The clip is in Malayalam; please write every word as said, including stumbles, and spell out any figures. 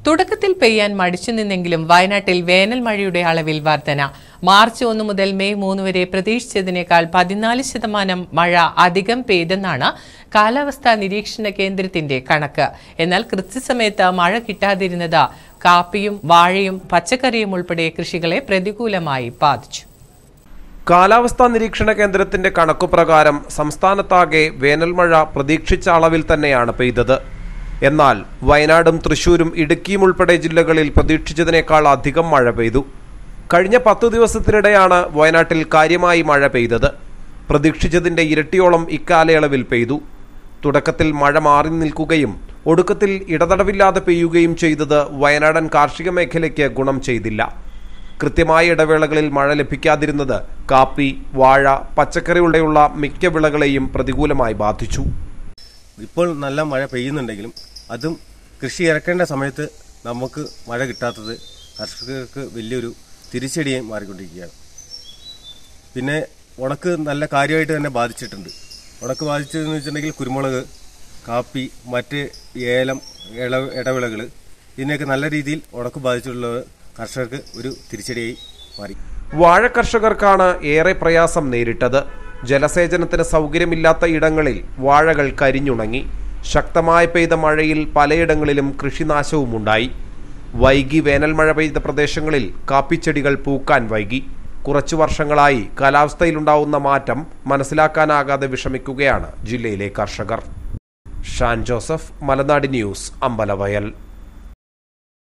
തുടക്കത്തിൽ പെയ്യാൻ മടിച്ചു നിന്നെങ്കിലും വയനാട്ടിൽ വേനൽ മഴയുടെ അളവിൽ വർധന. മാർച്ച് ഒന്ന് മുതൽ മെയ് മൂന്ന് വരെ പ്രതീക്ഷിച്ചതിനേക്കാൾ പതിനാല് ശതമാനം മഴ അധികം പെയ്തെന്നാണ് കാലാവസ്ഥാ നിരീക്ഷണ കേന്ദ്രത്തിന്റെ കണക്ക്. എന്നാൽ കൃത്യസമയത്ത് മഴ കിട്ടാതിരുന്നത് കാപ്പിയും വാഴയും പച്ചക്കറിയും ഉൾപ്പെടെ കൃഷികളെ പ്രതികൂലമായി ബാധിച്ചു. കാലാവസ്ഥാ നിരീക്ഷണ കേന്ദ്രത്തിന്റെ കണക്കുപ്രകാരം സംസ്ഥാനത്താകെ വേനൽമഴ പ്രതീക്ഷിച്ച അളവിൽ തന്നെയാണ് പെയ്തത്. എന്നാൽ വയനാടും തൃശൂരും ഇടുക്കിയും ഉൾപ്പെടെ ജില്ലകളിൽ പ്രതീക്ഷിച്ചതിനേക്കാൾ അധികം മഴ പെയ്തു. കഴിഞ്ഞ പത്തു ദിവസത്തിനിടെയാണ് വയനാട്ടിൽ കാര്യമായി മഴ പെയ്തത്. പ്രതീക്ഷിച്ചതിന്റെ ഇരട്ടിയോളം ഇക്കാലയളവിൽ പെയ്തു. തുടക്കത്തിൽ മഴ മാറി നിൽക്കുകയും ഒടുക്കത്തിൽ ഇടതടവില്ലാതെ പെയ്യുകയും ചെയ്തത് വയനാടൻ കാർഷിക മേഖലയ്ക്ക് ഗുണം ചെയ്തില്ല. കൃത്യമായ ഇടവേളകളിൽ മഴ ലഭിക്കാതിരുന്നത് കാപ്പി, വാഴ, പച്ചക്കറി ഉൾപ്പെടെയുള്ള മിക്ക വിളകളെയും പ്രതികൂലമായി ബാധിച്ചു. ഇപ്പോൾ നല്ല മഴ പെയ്യുന്നുണ്ടെങ്കിലും അതും കൃഷി ഇറക്കേണ്ട സമയത്ത് നമുക്ക് മഴ കിട്ടാത്തത് കർഷകർക്ക് വലിയൊരു തിരിച്ചടിയായി മാറിക്കൊണ്ടിരിക്കുകയാണ്. പിന്നെ ഉണക്ക് നല്ല കാര്യമായിട്ട് തന്നെ ബാധിച്ചിട്ടുണ്ട്. ഉണക്ക് ബാധിച്ചതെന്ന് വെച്ചിട്ടുണ്ടെങ്കിൽ കുരുമുളക്, കാപ്പി, മറ്റ് ഏലം, ഇള ഇടവിളകൾ ഇതിനെയൊക്കെ നല്ല രീതിയിൽ ഉണക്ക് ബാധിച്ചിട്ടുള്ള കർഷകർക്ക് ഒരു തിരിച്ചടിയായി മാറി. വാഴ കർഷകർക്കാണ് ഏറെ പ്രയാസം നേരിട്ടത്. ജലസേചനത്തിന് സൗകര്യമില്ലാത്ത ഇടങ്ങളിൽ വാഴകൾ കരിഞ്ഞുണങ്ങി. ശക്തമായി പെയ്ത മഴയിൽ പലയിടങ്ങളിലും കൃഷിനാശവുമുണ്ടായി. വൈകി വേനൽ മഴ പെയ്ത പ്രദേശങ്ങളിൽ കാപ്പിച്ചെടികൾ പൂക്കാൻ വൈകി. കുറച്ചു വർഷങ്ങളായി കാലാവസ്ഥയിലുണ്ടാവുന്ന മാറ്റം മനസ്സിലാക്കാനാകാതെ വിഷമിക്കുകയാണ് ജില്ലയിലെ കർഷകർ. ഷാൻ ജോസഫ്, മലനാട് ന്യൂസ്, അമ്പലവയൽ.